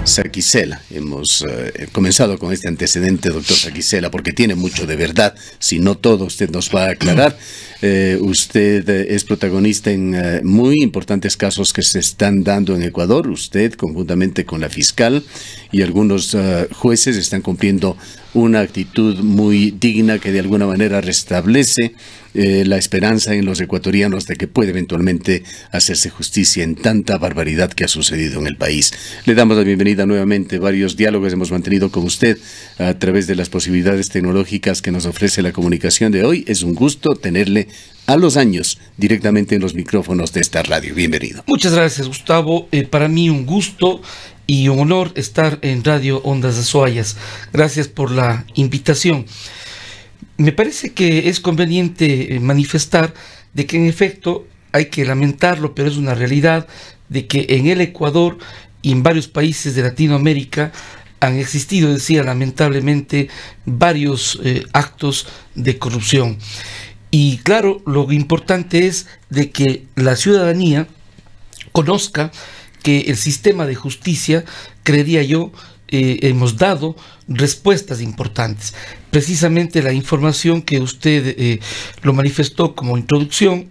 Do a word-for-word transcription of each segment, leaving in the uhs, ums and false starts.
Saquicela. Hemos eh, comenzado con este antecedente, doctor Saquicela, porque tiene mucho de verdad. Si no todo, usted nos va a aclarar. Eh, usted eh, es protagonista en eh, muy importantes casos que se están dando en Ecuador. Usted, conjuntamente con la fiscal y algunos uh, jueces, están cumpliendo una actitud muy digna que de alguna manera restablece eh, la esperanza en los ecuatorianos de que puede eventualmente hacerse justicia en tanta barbaridad que ha sucedido en el país. Le damos la bienvenida nuevamente. Varios diálogos hemos mantenido con usted a través de las posibilidades tecnológicas que nos ofrece la comunicación de hoy. Es un gusto tenerle a los años directamente en los micrófonos de esta radio. Bienvenido. Muchas gracias, Gustavo. Eh, para mí un gusto y un honor estar en Radio Ondas Azoayas. Gracias por la invitación. Me parece que es conveniente manifestar de que en efecto hay que lamentarlo, pero es una realidad de que en el Ecuador y en varios países de Latinoamérica han existido, decía, lamentablemente varios eh, actos de corrupción. Y claro, lo importante es de que la ciudadanía conozca que el sistema de justicia, creería yo, eh, hemos dado respuestas importantes. Precisamente la información que usted eh, lo manifestó como introducción,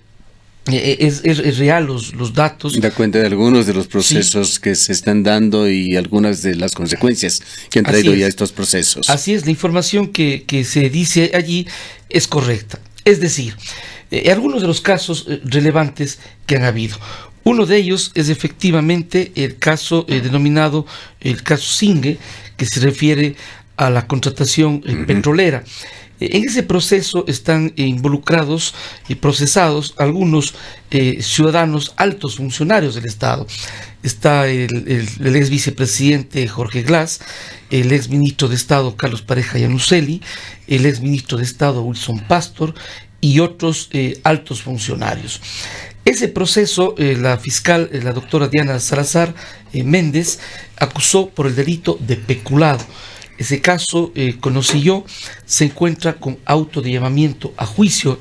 eh, es, es, es real, los, los datos. Da cuenta de algunos de los procesos sí. que se están dando y algunas de las consecuencias que han traído ya estos procesos. Así es, la información que, que se dice allí es correcta. Es decir, eh, algunos de los casos eh, relevantes que han habido. Uno de ellos es efectivamente el caso eh, denominado el caso Singue, que se refiere a la contratación eh, uh-huh. petrolera. Eh, en ese proceso están eh, involucrados y procesados algunos eh, ciudadanos, altos funcionarios del Estado. Está el, el, el ex vicepresidente Jorge Glass, el ex ministro de Estado Carlos Pareja Llanuselli, el ex ministro de Estado Wilson Pastor y otros eh, altos funcionarios. Ese proceso, eh, la fiscal, eh, la doctora Diana Salazar eh, Méndez, acusó por el delito de peculado. Ese caso, eh, conocí yo, se encuentra con auto de llamamiento a juicio.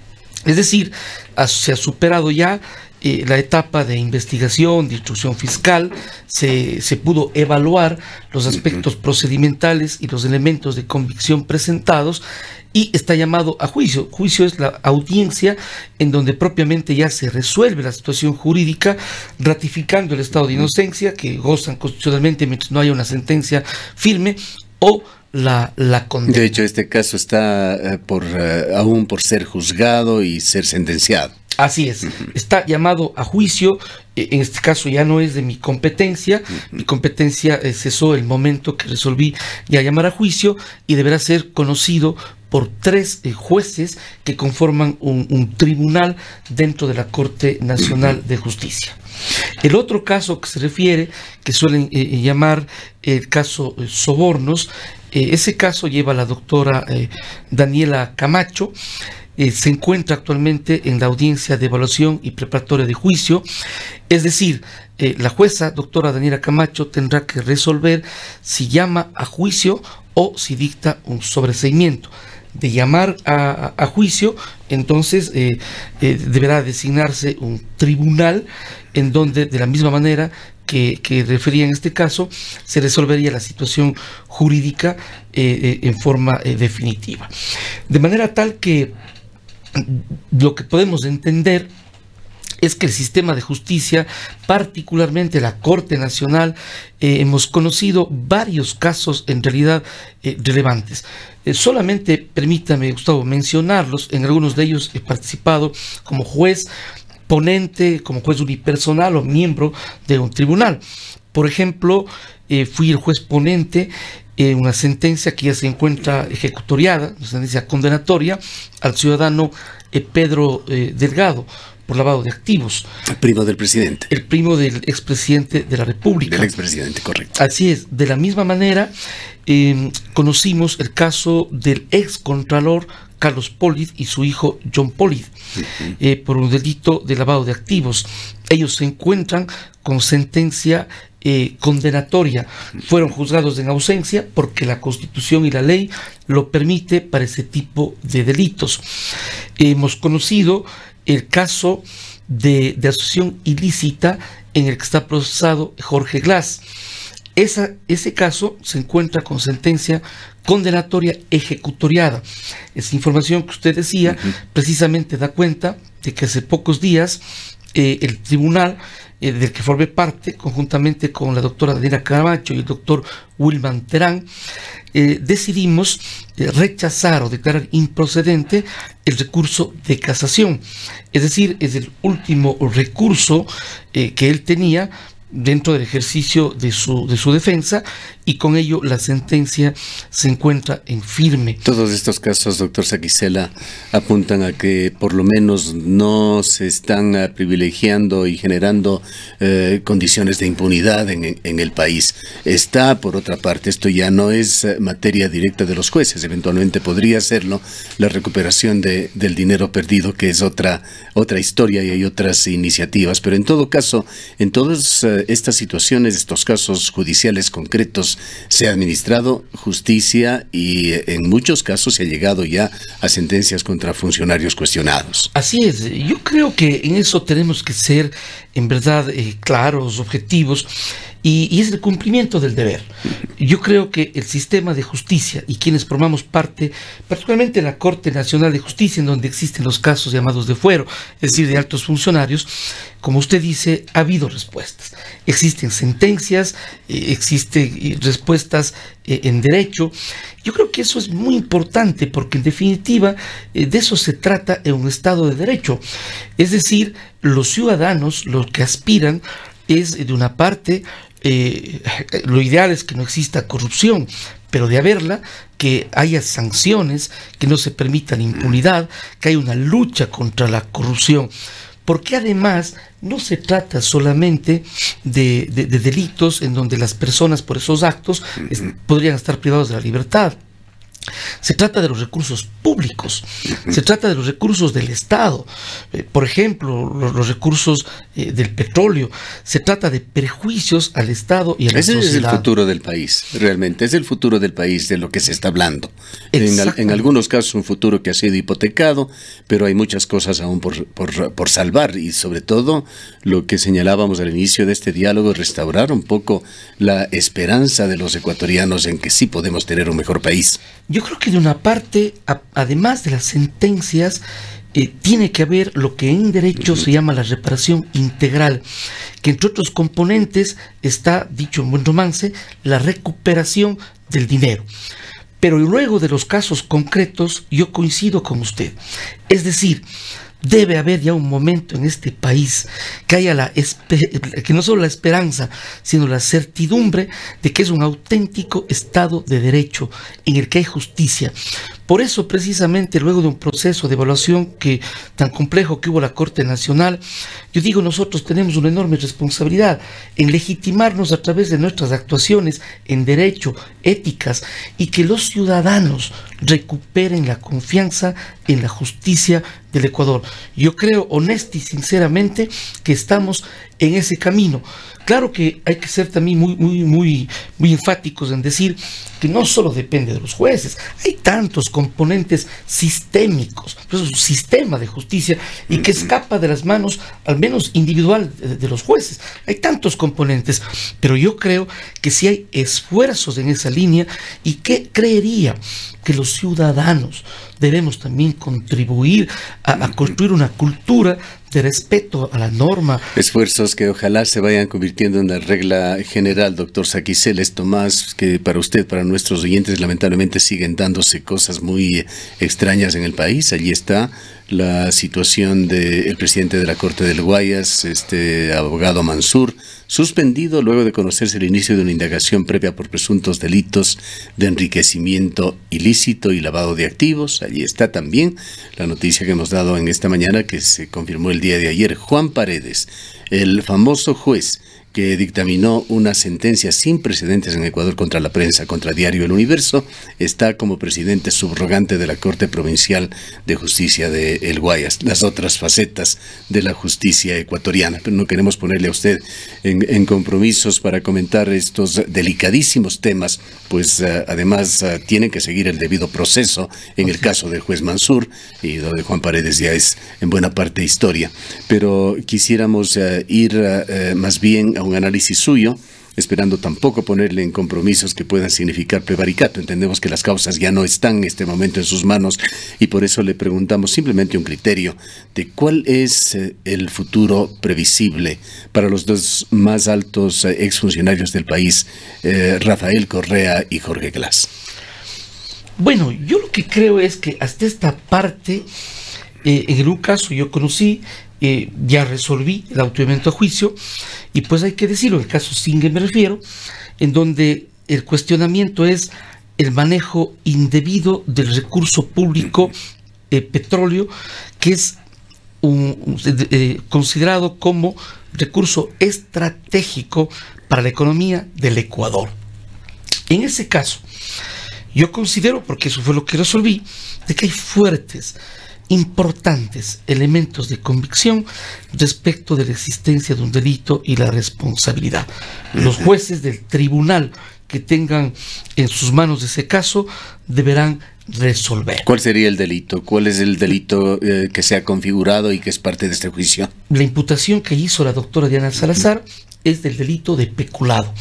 Es decir, ha, se ha superado ya eh, la etapa de investigación, de instrucción fiscal, se, se pudo evaluar los aspectos procedimentales y los elementos de convicción presentados, y está llamado a juicio. Juicio es la audiencia en donde propiamente ya se resuelve la situación jurídica, ratificando el estado de inocencia que gozan constitucionalmente mientras no haya una sentencia firme, o la, la condena. De hecho, este caso está uh, por uh, aún por ser juzgado y ser sentenciado. Así es, está llamado a juicio. En este caso ya no es de mi competencia, mi competencia eh, cesó el momento que resolví ya llamar a juicio, y deberá ser conocido por tres eh, jueces que conforman un, un tribunal dentro de la Corte Nacional de Justicia. El otro caso que se refiere, que suelen eh, llamar el caso eh, Sobornos, eh, ese caso lleva a la doctora eh, Daniela Camacho. Eh, se encuentra actualmente en la audiencia de evaluación y preparatoria de juicio. Es decir, eh, la jueza doctora Daniela Camacho tendrá que resolver si llama a juicio o si dicta un sobreseimiento. De llamar a, a, a juicio, entonces eh, eh, deberá designarse un tribunal en donde, de la misma manera que, que refería en este caso, se resolvería la situación jurídica eh, eh, en forma eh, definitiva. De manera tal que lo que podemos entender es que el sistema de justicia, particularmente la Corte Nacional, eh, hemos conocido varios casos en realidad eh, relevantes. Eh, solamente permítame, Gustavo, mencionarlos. En algunos de ellos he participado como juez ponente, como juez unipersonal o miembro de un tribunal. Por ejemplo, eh, fui el juez ponente en una sentencia que ya se encuentra ejecutoriada, una sentencia condenatoria al ciudadano eh, Pedro eh, Delgado por lavado de activos. El primo del presidente. El primo del expresidente de la República. Del expresidente, correcto. Así es. De la misma manera, eh, conocimos el caso del excontralor Carlos Polid y su hijo John Polid, uh-huh. eh, por un delito de lavado de activos. Ellos se encuentran con sentencia eh, condenatoria. Fueron juzgados en ausencia porque la Constitución y la ley lo permite para ese tipo de delitos. Hemos conocido el caso de, de asociación ilícita en el que está procesado Jorge Glass. Esa, ese caso se encuentra con sentencia condenatoria ejecutoriada. Esa información que usted decía uh-huh. precisamente da cuenta de que hace pocos días eh, el tribunal eh, del que formé parte, conjuntamente con la doctora Daniela Camacho y el doctor Wilman Terán, eh, decidimos eh, rechazar o declarar improcedente el recurso de casación. Es decir, es el último recurso eh, que él tenía dentro del ejercicio de su, de su defensa, y con ello la sentencia se encuentra en firme. Todos estos casos, doctor Saquicela, apuntan a que por lo menos no se están uh, privilegiando y generando uh, condiciones de impunidad en, en, en el país. Está, por otra parte, esto ya no es uh, materia directa de los jueces, eventualmente podría serlo la recuperación de, del dinero perdido, que es otra, otra historia, y hay otras iniciativas, pero en todo caso, en todas uh, estas situaciones, estos casos judiciales concretos, se ha administrado justicia y en muchos casos se ha llegado ya a sentencias contra funcionarios cuestionados. Así es, yo creo que en eso tenemos que ser en verdad eh, claros, objetivos, y, y es el cumplimiento del deber. Yo creo que el sistema de justicia y quienes formamos parte, particularmente la Corte Nacional de Justicia, en donde existen los casos llamados de fuero, es decir, de altos funcionarios, como usted dice, ha habido respuestas. Existen sentencias, eh, existen eh, respuestas eh, en derecho. Yo creo que eso es muy importante, porque en definitiva eh, de eso se trata en un Estado de Derecho. Es decir, los ciudadanos lo que aspiran es, de una parte, eh, lo ideal es que no exista corrupción, pero de haberla, que haya sanciones, que no se permita la impunidad, que haya una lucha contra la corrupción. Porque además no se trata solamente de, de, de delitos en donde las personas por esos actos es, podrían estar privados de la libertad. Se trata de los recursos públicos, se trata de los recursos del Estado, eh, por ejemplo, los, los recursos eh, del petróleo. Se trata de perjuicios al Estado y a la Ese sociedad. Es el futuro del país, realmente, es el futuro del país de lo que se está hablando. En, al, en algunos casos un futuro que ha sido hipotecado, pero hay muchas cosas aún por, por, por salvar, y sobre todo lo que señalábamos al inicio de este diálogo, restaurar un poco la esperanza de los ecuatorianos en que sí podemos tener un mejor país. Yo creo que de una parte, a, además de las sentencias, eh, tiene que haber lo que en derecho se llama la reparación integral, que entre otros componentes está, dicho en buen romance, la recuperación del dinero. Pero luego de los casos concretos, yo coincido con usted. Es decir, debe haber ya un momento en este país que haya la que no solo la esperanza, sino la certidumbre de que es un auténtico Estado de Derecho en el que hay justicia. Por eso, precisamente, luego de un proceso de evaluación que tan complejo que hubo la Corte Nacional, yo digo, nosotros tenemos una enorme responsabilidad en legitimarnos a través de nuestras actuaciones en derecho, éticas, y que los ciudadanos recuperen la confianza en la justicia del Ecuador. Yo creo, honesta y sinceramente, que estamos en ese camino. Claro que hay que ser también muy, muy, muy, muy enfáticos en decir que no solo depende de los jueces, hay tantos componentes sistémicos, pues es un sistema de justicia y que escapa de las manos, al menos individual, de, de los jueces. Hay tantos componentes, pero yo creo que si hay esfuerzos en esa línea, y que creería que los ciudadanos debemos también contribuir a, a construir una cultura de respeto a la norma. Esfuerzos que ojalá se vayan convirtiendo en la regla general, doctor Saquicela. Esto más que para usted, para nuestros oyentes, lamentablemente siguen dándose cosas muy extrañas en el país. Allí está la situación del presidente de la Corte del Guayas, este abogado Mansur, suspendido luego de conocerse el inicio de una indagación previa por presuntos delitos de enriquecimiento ilícito y lavado de activos. Allí está también la noticia que hemos dado en esta mañana, que se confirmó el día de ayer. Juan Paredes, el famoso juez que dictaminó una sentencia sin precedentes en Ecuador contra la prensa, contra Diario El Universo, está como presidente subrogante de la Corte Provincial de Justicia de El Guayas. Las otras facetas de la justicia ecuatoriana, pero no queremos ponerle a usted en, en compromisos para comentar estos delicadísimos temas, pues uh, además uh, tienen que seguir el debido proceso en el caso del juez Mansur, y lo de Juan Paredes ya es en buena parte historia. Pero quisiéramos uh, ir uh, uh, más bien a un análisis suyo esperando tampoco ponerle en compromisos que puedan significar prevaricato. Entendemos que las causas ya no están en este momento en sus manos y por eso le preguntamos simplemente un criterio de cuál es eh, el futuro previsible para los dos más altos eh, exfuncionarios del país, eh, Rafael Correa y Jorge Glass. Bueno, yo lo que creo es que hasta esta parte, eh, en un caso yo conocí, eh, ya resolví el autoevento a juicio, y pues hay que decirlo, el caso Singer me refiero, en donde el cuestionamiento es el manejo indebido del recurso público eh, petróleo, que es un, un, eh, considerado como recurso estratégico para la economía del Ecuador. En ese caso, yo considero, porque eso fue lo que resolví, de que hay fuertes, importantes elementos de convicción respecto de la existencia de un delito y la responsabilidad. Los jueces del tribunal que tengan en sus manos ese caso deberán resolver. ¿Cuál sería el delito? ¿Cuál es el delito eh, que se ha configurado y que es parte de este juicio? La imputación que hizo la doctora Diana Salazar es del delito de peculado.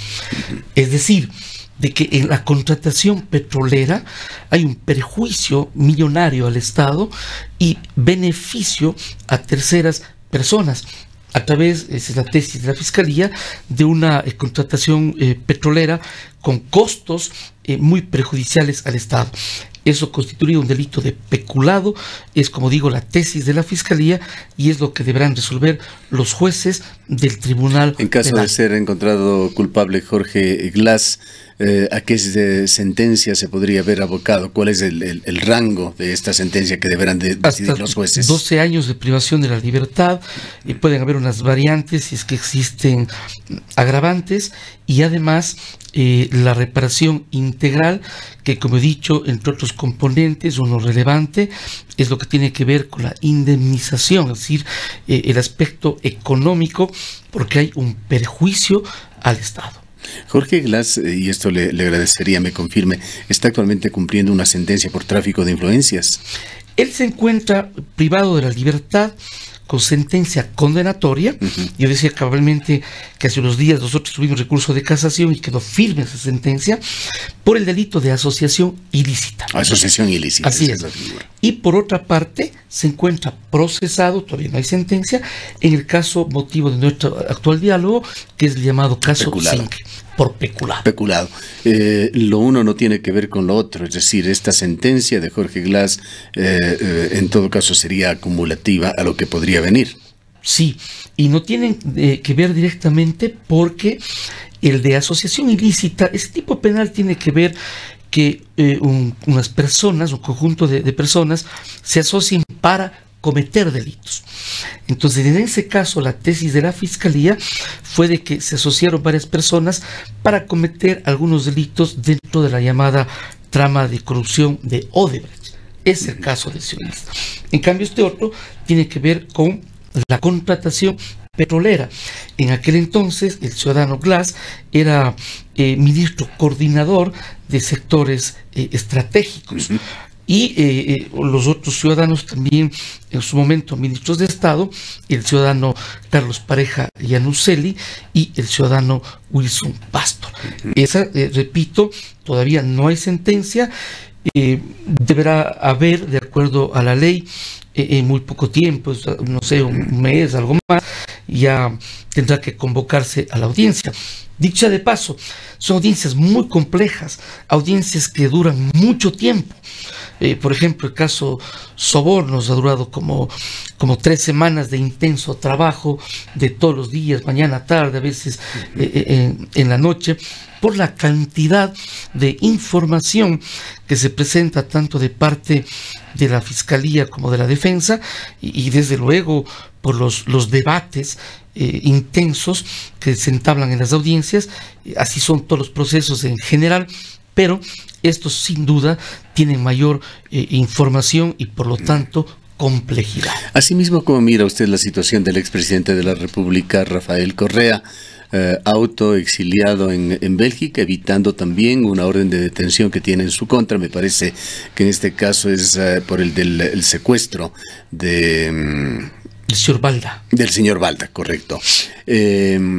Es decir, de que en la contratación petrolera hay un perjuicio millonario al Estado y beneficio a terceras personas a través, esa es la tesis de la Fiscalía, de una eh, contratación eh, petrolera con costos eh, muy perjudiciales al Estado. Eso constituye un delito de peculado, es, como digo, la tesis de la Fiscalía y es lo que deberán resolver los jueces del Tribunal En caso Penal. de ser encontrado culpable Jorge Glass, eh, ¿a qué de sentencia se podría haber abocado? ¿Cuál es el, el, el rango de esta sentencia que deberán de decidir Hasta los jueces? doce años de privación de la libertad, y pueden haber unas variantes si es que existen agravantes, y además eh, la reparación integral, que, como he dicho, entre otros componentes, uno relevante es lo que tiene que ver con la indemnización, es decir, eh, el aspecto económico, porque hay un perjuicio al Estado. Jorge Glass, y esto le, le agradecería me confirme, está actualmente cumpliendo una sentencia por tráfico de influencias. Él se encuentra privado de la libertad con sentencia condenatoria. Uh-huh. Yo decía cabalmente que hace unos días nosotros tuvimos recurso de casación y quedó firme esa sentencia por el delito de asociación ilícita. Asociación ilícita. Así es. Y por otra parte, se encuentra procesado, todavía no hay sentencia, en el caso motivo de nuestro actual diálogo, que es el llamado caso Zinc, por peculado. Peculado. Eh, lo uno no tiene que ver con lo otro, es decir, esta sentencia de Jorge Glass eh, eh, en todo caso sería acumulativa a lo que podría venir. Sí, y no tienen eh, que ver directamente porque el de asociación ilícita, ese tipo penal tiene que ver que eh, un, unas personas, un conjunto de, de personas se asocien para cometer delitos. Entonces, en ese caso, la tesis de la Fiscalía fue de que se asociaron varias personas para cometer algunos delitos dentro de la llamada trama de corrupción de Odebrecht. Es el caso de sionista. En cambio, este otro tiene que ver con la contratación petrolera. En aquel entonces, el ciudadano Glass era eh, ministro coordinador de sectores eh, estratégicos. Uh-huh. Y eh, eh, los otros ciudadanos también, en su momento, ministros de Estado, el ciudadano Carlos Pareja Yanuseli y el ciudadano Wilson Pastor. Uh-huh. Esa, eh, repito, todavía no hay sentencia. Eh, deberá haber, de acuerdo a la ley, eh, en muy poco tiempo, no sé, un mes, algo más, ya tendrá que convocarse a la audiencia. Dicha de paso, son audiencias muy complejas, audiencias que duran mucho tiempo. Eh, por ejemplo, el caso Sobornos ha durado como, como tres semanas de intenso trabajo de todos los días, mañana, tarde, a veces eh, en, en la noche, por la cantidad de información que se presenta tanto de parte de la Fiscalía como de la Defensa y, y desde luego por los, los debates eh, intensos que se entablan en las audiencias. Así son todos los procesos en general, pero estos sin duda tienen mayor eh, información y por lo tanto complejidad. Asimismo, ¿cómo mira usted la situación del expresidente de la República, Rafael Correa, eh, autoexiliado en, en Bélgica, evitando también una orden de detención que tiene en su contra? Me parece que en este caso es eh, por el del el secuestro de... El señor Balda. Del señor Balda, correcto. Eh,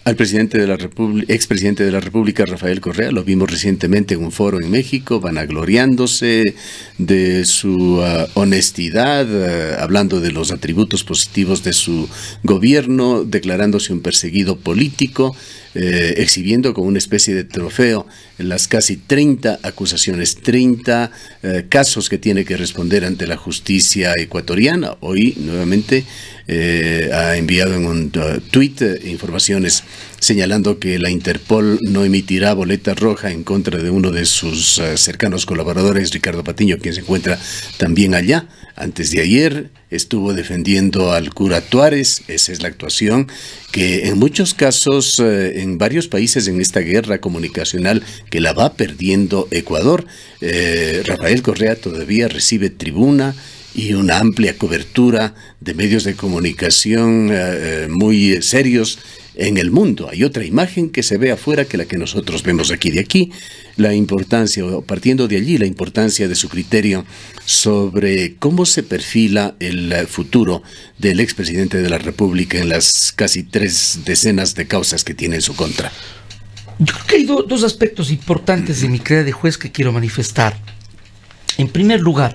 Al presidente de la República, expresidente de la República, Rafael Correa, lo vimos recientemente en un foro en México, vanagloriándose de su uh, honestidad, uh, hablando de los atributos positivos de su gobierno, declarándose un perseguido político, eh, exhibiendo como una especie de trofeo las casi treinta acusaciones, treinta eh, casos que tiene que responder ante la justicia ecuatoriana. Hoy, nuevamente, eh, ha enviado en un uh, tuit eh, informaciones señalando que la Interpol no emitirá boleta roja en contra de uno de sus uh, cercanos colaboradores, Ricardo Patiño, quien se encuentra también allá. Antes de ayer estuvo defendiendo al cura Tuárez. Esa es la actuación que en muchos casos, eh, en varios países en esta guerra comunicacional que la va perdiendo Ecuador, eh, Rafael Correa todavía recibe tribuna y una amplia cobertura de medios de comunicación eh, muy serios en el mundo. Hay otra imagen que se ve afuera que la que nosotros vemos aquí. De aquí, la importancia, o partiendo de allí, la importancia de su criterio sobre cómo se perfila el futuro del expresidente de la República en las casi tres decenas de causas que tiene en su contra. Yo creo que hay do, dos aspectos importantes de mi creencia de juez que quiero manifestar. En primer lugar,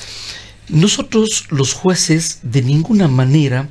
nosotros los jueces de ninguna manera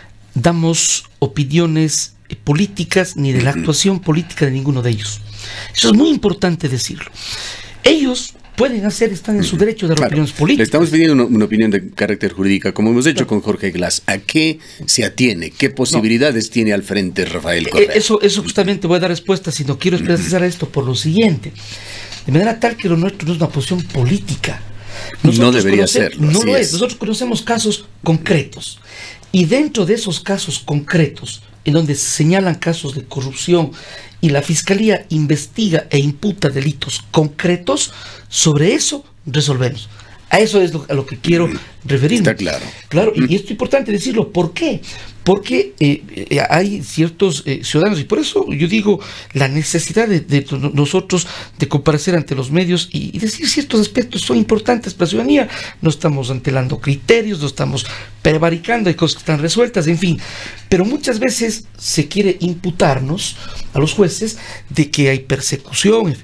damos opiniones políticas ni de la actuación política de ninguno de ellos. Eso es muy importante decirlo. Ellos pueden hacer, están en su derecho de dar claro, opiniones políticas. Le estamos pidiendo una, una opinión de carácter jurídica, como hemos hecho claro. con Jorge Glass. ¿A qué se atiene? ¿Qué posibilidades no. tiene al frente Rafael Correa? Eso, eso justamente voy a dar respuesta, si no quiero expresar esto por lo siguiente. De manera tal que lo nuestro no es una posición política. Nosotros no debería ser. No lo es. es. Nosotros conocemos casos concretos. Y dentro de esos casos concretos, en donde se señalan casos de corrupción y la Fiscalía investiga e imputa delitos concretos, sobre eso resolvemos. A eso es lo, a lo que quiero referirme. Está claro. Claro, y, y esto es importante decirlo. ¿Por qué? Porque eh, eh, hay ciertos eh, ciudadanos, y por eso yo digo la necesidad de, de nosotros de comparecer ante los medios y, y decir ciertos aspectos son importantes para la ciudadanía. No estamos antelando criterios, no estamos prevaricando, hay cosas que están resueltas, en fin. Pero muchas veces se quiere imputarnos a los jueces de que hay persecución.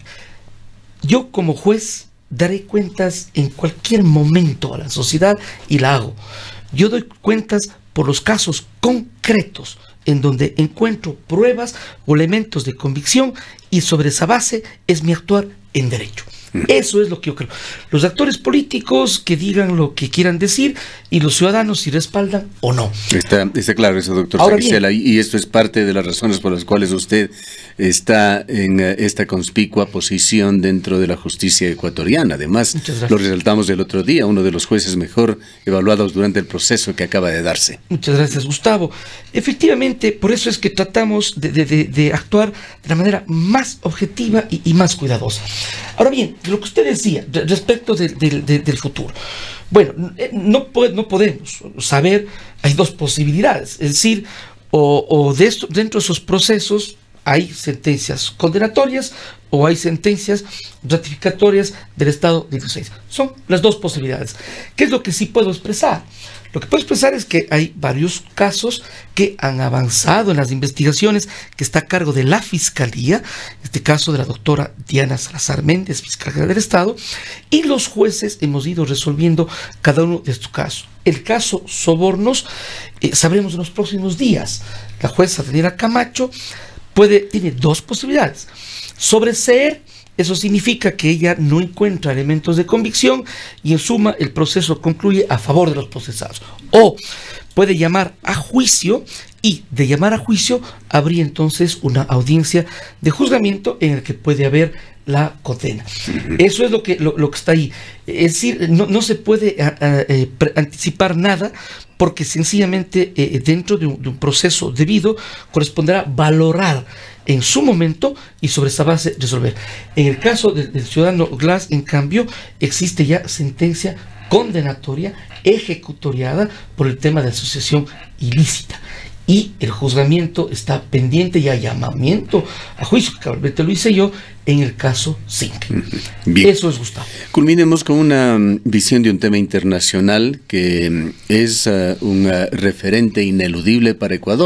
Yo como juez daré cuentas en cualquier momento a la sociedad y la hago. Yo doy cuentas por los casos concretos en donde encuentro pruebas o elementos de convicción y sobre esa base es mi actuar en derecho. Eso es lo que yo creo. Los actores políticos que digan lo que quieran decir y los ciudadanos si respaldan o no. Está, está claro eso, doctor Saquicela, y esto es parte de las razones por las cuales usted está en esta conspicua posición dentro de la justicia ecuatoriana. Además, lo resaltamos el otro día, uno de los jueces mejor evaluados durante el proceso que acaba de darse. Muchas gracias, Gustavo. Efectivamente, por eso es que tratamos de, de, de, de actuar de la manera más objetiva y, y más cuidadosa. Ahora bien, lo que usted decía respecto de, de, de, del futuro. Bueno, no, no podemos saber, hay dos posibilidades, es decir, o, o de esto, dentro de esos procesos hay sentencias condenatorias o hay sentencias ratificatorias del estado de inocencia. Son las dos posibilidades. ¿Qué es lo que sí puedo expresar? Lo que puedo expresar es que hay varios casos que han avanzado en las investigaciones que está a cargo de la Fiscalía, este caso de la doctora Diana Salazar Méndez, fiscal general del Estado, y los jueces hemos ido resolviendo cada uno de estos casos. El caso Sobornos, eh, sabremos en los próximos días. La jueza Daniela Camacho puede, tiene dos posibilidades. Sobreseer. Eso significa que ella no encuentra elementos de convicción y en suma el proceso concluye a favor de los procesados. O puede llamar a juicio y de llamar a juicio habría entonces una audiencia de juzgamiento en el que puede haber la condena. Eso es lo que, lo, lo que está ahí. Es decir, no, no se puede a, a, eh, anticipar nada porque sencillamente eh, dentro de un, de un proceso debido corresponderá valorar en su momento y sobre esa base resolver. En el caso del, del ciudadano Glass, en cambio, existe ya sentencia condenatoria ejecutoriada por el tema de asociación ilícita. Y el juzgamiento está pendiente y hay llamamiento a juicio, que cabalmente lo hice yo, en el caso Zinc. Bien. Eso es, Gustavo. Culminemos con una visión de un tema internacional que es uh, un uh, referente ineludible para Ecuador.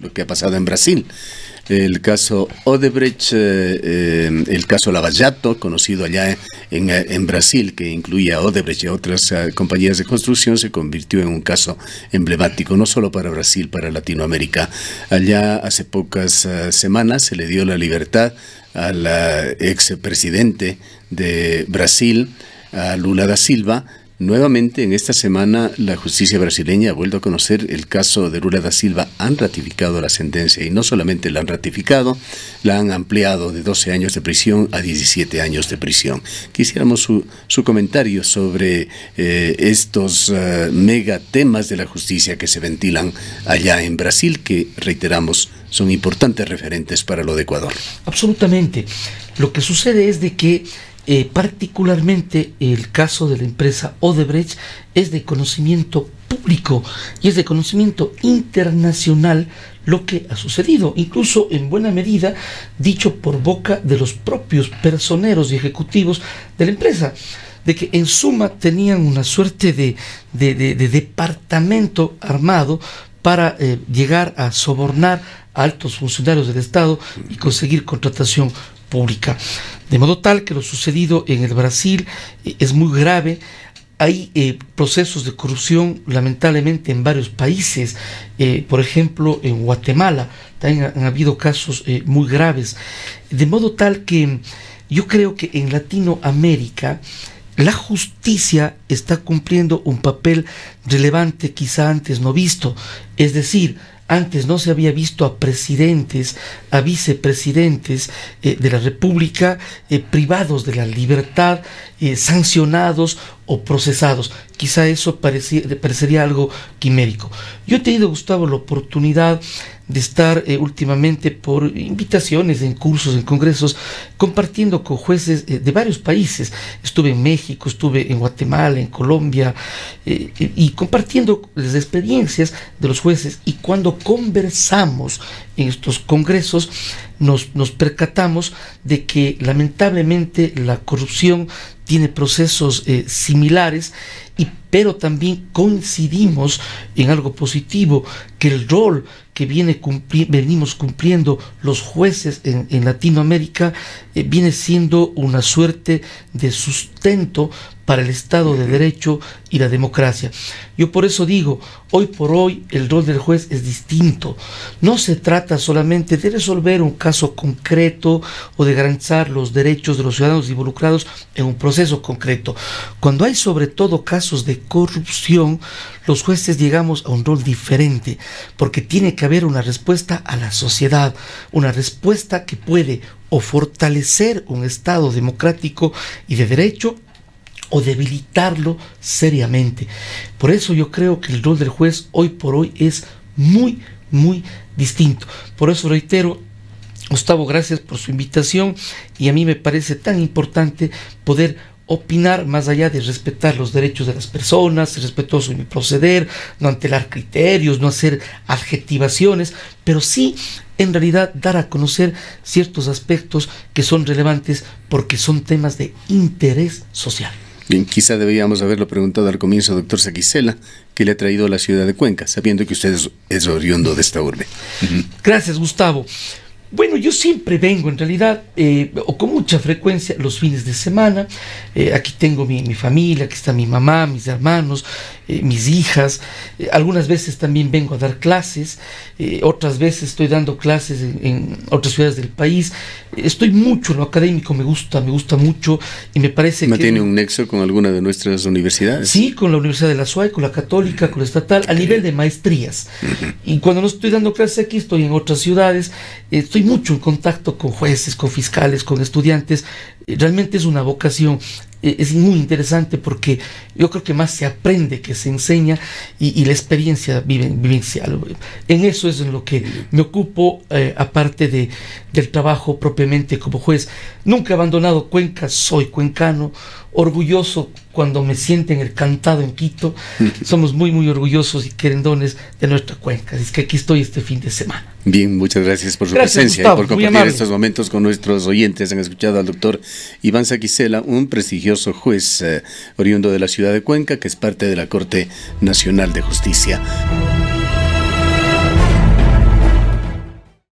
lo que ha pasado en Brasil. El caso Odebrecht, eh, eh, el caso Lava Jato, conocido allá en, en Brasil, que incluía a Odebrecht y a otras uh, compañías de construcción, se convirtió en un caso emblemático, no solo para Brasil, para Latinoamérica. Allá hace pocas uh, semanas se le dio la libertad al uh, expresidente de Brasil, a Lula da Silva. Nuevamente, en esta semana, la justicia brasileña ha vuelto a conocer el caso de Lula da Silva. Han ratificado la sentencia y no solamente la han ratificado, la han ampliado de doce años de prisión a diecisiete años de prisión. Quisiéramos su, su comentario sobre eh, estos uh, mega temas de la justicia que se ventilan allá en Brasil, que, reiteramos, son importantes referentes para lo de Ecuador. Absolutamente. Lo que sucede es de que Eh, particularmente el caso de la empresa Odebrecht es de conocimiento público y es de conocimiento internacional lo que ha sucedido, incluso en buena medida dicho por boca de los propios personeros y ejecutivos de la empresa, de que en suma tenían una suerte de, de, de, de departamento armado para eh, llegar a sobornar a altos funcionarios del Estado y conseguir contratación pública. De modo tal que lo sucedido en el Brasil eh, es muy grave. Hay eh, procesos de corrupción lamentablemente en varios países, eh, por ejemplo en Guatemala también han, han habido casos eh, muy graves, de modo tal que yo creo que en Latinoamérica la justicia está cumpliendo un papel relevante quizá antes no visto, es decir, antes no se había visto a presidentes, a vicepresidentes eh, de la República eh, privados de la libertad, eh, sancionados o procesados. Quizá eso parecía, parecería algo quimérico. Yo he tenido, Gustavo, la oportunidad de estar eh, últimamente por invitaciones en cursos, en congresos, compartiendo con jueces eh, de varios países. Estuve en México, estuve en Guatemala, en Colombia, eh, y compartiendo las experiencias de los jueces. Y cuando conversamos en estos congresos, nos, nos percatamos de que lamentablemente la corrupción tiene procesos eh, similares, y, pero también coincidimos en algo positivo, que el rol que viene cumpli venimos cumpliendo los jueces en, en Latinoamérica eh, viene siendo una suerte de sustento para el Estado de Derecho y la democracia. Yo por eso digo, hoy por hoy el rol del juez es distinto. No se trata solamente de resolver un caso concreto o de garantizar los derechos de los ciudadanos involucrados en un proceso concreto. Cuando hay sobre todo casos de corrupción, los jueces llegamos a un rol diferente, porque tiene que haber una respuesta a la sociedad, una respuesta que puede o fortalecer un Estado democrático y de derecho, o debilitarlo seriamente. Por eso yo creo que el rol del juez hoy por hoy es muy, muy distinto. Por eso reitero, Gustavo, gracias por su invitación, y a mí me parece tan importante poder opinar más allá de respetar los derechos de las personas, ser respetuoso en mi proceder, no antelar criterios, no hacer adjetivaciones, pero sí en realidad dar a conocer ciertos aspectos que son relevantes porque son temas de interés social. Bien, quizá deberíamos haberlo preguntado al comienzo, doctor Saquicela, ¿qué le ha traído a la ciudad de Cuenca, sabiendo que usted es, es oriundo de esta urbe? Uh-huh. Gracias, Gustavo. Bueno, yo siempre vengo, en realidad, eh, o con mucha frecuencia, los fines de semana. Eh, aquí tengo mi, mi familia, aquí está mi mamá, mis hermanos, eh, mis hijas. Eh, algunas veces también vengo a dar clases, eh, otras veces estoy dando clases en, en otras ciudades del país. Eh, estoy mucho en lo académico, me gusta, me gusta mucho, y me parece ¿No que... tiene un nexo con alguna de nuestras universidades? Sí, con la Universidad de la S U A Y, con la Católica, con la Estatal, a nivel de maestrías. Uh-huh. Y cuando no estoy dando clases aquí, estoy en otras ciudades, eh, estoy mucho en contacto con jueces, con fiscales, con estudiantes. Realmente es una vocación, es muy interesante porque yo creo que más se aprende que se enseña, y, y la experiencia vivencial. En eso es en lo que me ocupo, eh, aparte de, del trabajo propiamente como juez. Nunca he abandonado Cuenca, soy cuencano, orgulloso cuando me sienten el cantado en Quito. Somos muy muy orgullosos y querendones de nuestra Cuenca, es que aquí estoy este fin de semana. Bien, muchas gracias por su gracias, presencia, Gustavo, y por compartir estos momentos con nuestros oyentes. Han escuchado al doctor Iván Saquicela, un prestigioso juez eh, oriundo de la ciudad de Cuenca, que es parte de la Corte Nacional de Justicia.